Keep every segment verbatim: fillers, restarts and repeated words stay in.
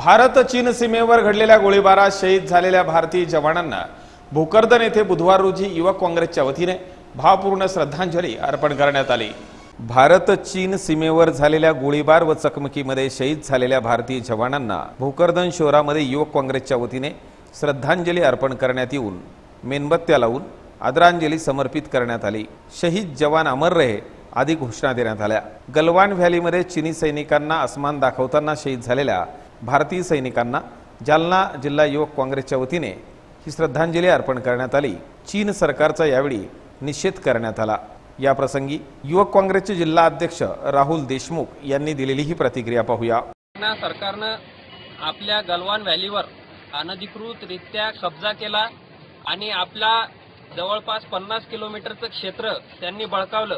भारत चीन सीमेवर घडलेल्या गोळीबारात शहीद झालेल्या भारतीय जवानांना भोकरदन येथे बुधवार रोजी युवक काँग्रेसच्या वतीने भावपूर्ण श्रद्धांजली अर्पण करण्यात आली। भारत चीन सीमेवर झालेल्या गोळीबार व चकमकीमध्ये शहीद झालेल्या भारतीय जवानांना भोकरदन शहरामध्ये युवक काँग्रेसच्या वतीने श्रद्धांजली अर्पण करण्यात येऊन मेणबत्त्या लावून आदरांजली समर्पित करण्यात आली। शहीद जवान अमर रहे आदी घोषणा देण्यात आल्या। गलवान व्हॅलीमध्ये चीनी सैनिकांना अस्मान दाखवताना शहीद झालेल्या भारतीय सैनिकांना जालना जिल्हा युवक काँग्रेसच्या वतीने ही श्रद्धांजली अर्पण करण्यात आली। चीन सरकारचा यावेळी निषेध करण्यात आला। या प्रसंगी युवक काँग्रेसचे जिल्हा अध्यक्ष राहुल देशमुख यांनी दिलेली ही प्रतिक्रिया पाहूया। सरकारने आपल्या गलवान व्हॅलीवर अनधिकृतरित्या कब्जा केला आणि आपला जवळपास पन्नास किलोमीटरचं क्षेत्र त्यांनी बळकावलं।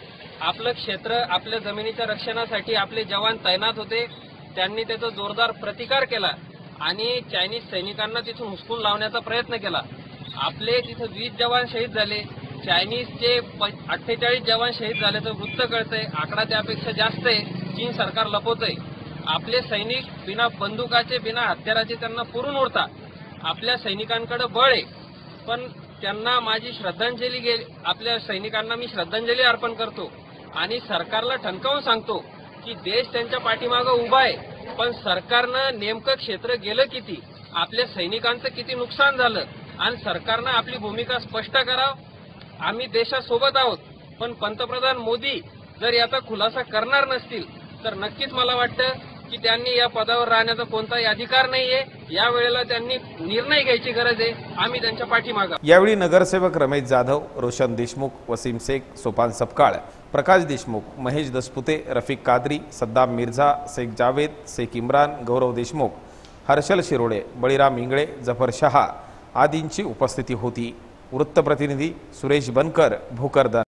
आपलं क्षेत्र आपल्या जमिनीच्या रक्षणासाठी आपले जवान तैनात होते, त्यांनी त्याचा जोरदार प्रतिकार केला आणि चायनीज सैनिकांना तिथून हुसकून लावण्याचा प्रयत्न केला। आपले तिथे वीस जवान शहीद झाले, चायनीजचे अठ्ठेचाळीस जवान शहीद झाल्याचं वृत्त कळतंय। आकडा त्यापेक्षा जास्त आहे, चीन सरकार लपवतंय। आपले सैनिक बिना बंदुकाचे बिना हत्याराचे त्यांना पुरून ओढता। आपल्या सैनिकांकडे बळ आहे, पण त्यांना माझी श्रद्धांजली गेली, आपल्या सैनिकांना मी श्रद्धांजली अर्पण करतो आणि सरकारला ठणकावून सांगतो की देश त्यांच्या पाठीमागे उभा आहे, पण सरकारनं नेमकं क्षेत्र गेलं किती, आपल्या सैनिकांचं किती नुकसान झालं आणि सरकारनं आपली भूमिका स्पष्ट करावं। आम्ही देशासोबत आहोत, पण पंतप्रधान मोदी जर याचा खुलासा करणार नसतील तर नक्कीच मला वाटतं की त्यांनी या पदावर राहण्याचा कोणताही अधिकार नाहीये। या वेळेला त्यांनी निर्णय घ्यायची गरज आहे, आम्ही त्यांच्या पाठीमागे। यावेळी नगरसेवक रमेश जाधव, रोशन देशमुख, वसीम शेख, सोपान सपकाळ, प्रकाश देशमुख, महेश दसपुते, रफिक कादरी, सद्दाम मिर्झा, शेख जावेद, शेख इम्रान, गौरव देशमुख, हर्षल शिरोडे, बळीराम इंगळे, जफर शहा आदींची उपस्थिती होती। वृत्तप्रतिनिधी सुरेश बनकर, भोकरदन।